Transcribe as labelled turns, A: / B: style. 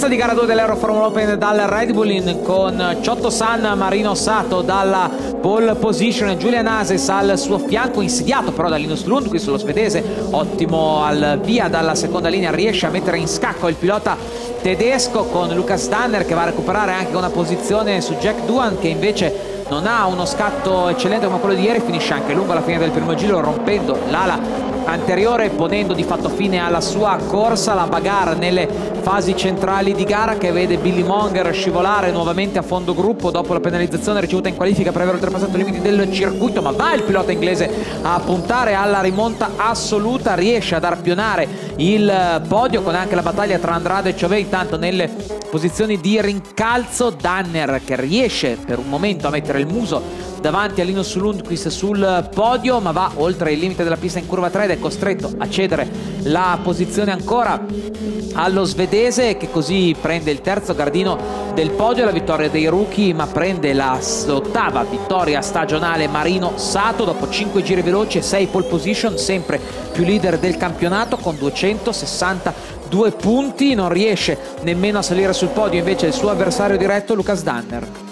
A: partenza di gara 2 dell'Euro Formula Open dal Red Bull con Ciotto San, Marino Sato dalla pole position, Julian Ases al suo fianco, insediato però da Linus Lundqvist, lo svedese, ottimo al via dalla seconda linea, riesce a mettere in scacco il pilota tedesco, con Lucas Danner che va a recuperare anche una posizione su Jack Doohan, che invece non ha uno scatto eccellente come quello di ieri, finisce anche lungo alla fine del primo giro rompendo l'ala anteriore, ponendo di fatto fine alla sua corsa. La bagarre nelle fasi centrali di gara che vede Billy Monger scivolare nuovamente a fondo gruppo dopo la penalizzazione ricevuta in qualifica per aver oltrepassato i limiti del circuito, ma va il pilota inglese a puntare alla rimonta assoluta, riesce ad arpionare il podio con anche la battaglia tra Andrade e Chauvet. Intanto nelle posizioni di rincalzo Danner, che riesce per un momento a mettere il muso davanti a Linus Lundqvist sul podio, ma va oltre il limite della pista in curva 3 ed è costretto a cedere la posizione ancora allo svedese, che così prende il terzo gradino del podio. La vittoria dei rookie, ma prende la ottava vittoria stagionale Marino Sato dopo 5 giri veloci e 6 pole position, sempre più leader del campionato con 262 punti. Non riesce nemmeno a salire sul podio invece il suo avversario diretto Lucas Danner.